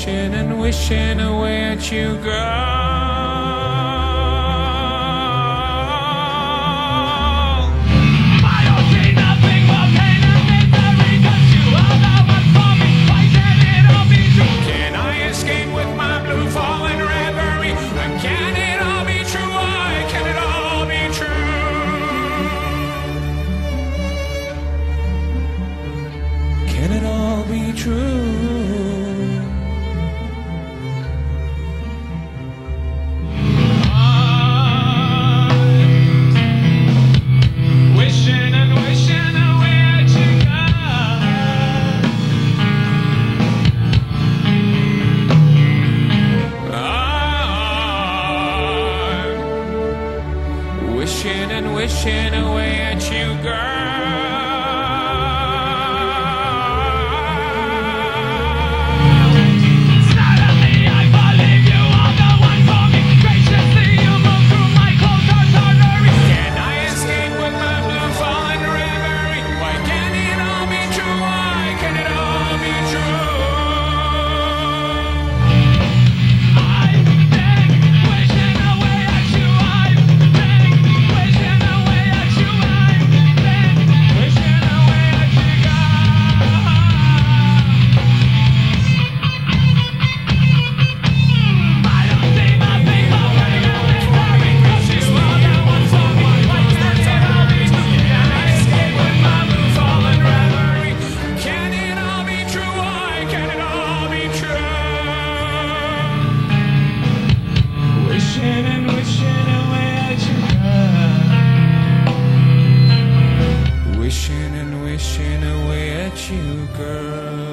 wishing and wishing away at you, girl. I don't see nothing but pain and misery, 'cause you are the one for me. Why can't it all be true? Can I escape with my blue falling reverie? Can it all be true? Why can it all be true? Can it all be true? Wishing and wishing away at you, girl. I'm wishing and wishing away at you, girl. Suddenly I believe you are the one for me. Graciously you move through my closed heart arteries. Can I escape with my blue falling reverie? Why can't it all be true? Why can it all be true? I've been wishing away at you. I've been wishing away at you. I've been wishing away at you, girl. I don't see nothing but pain and misery, 'cause you are the one for me. Why can't it all be true? Can I escape with my blue falling reverie? Can it all be true? Why can it all be true? Wishing and wishing away at you, girl. Wishing and wishing away at you, girl.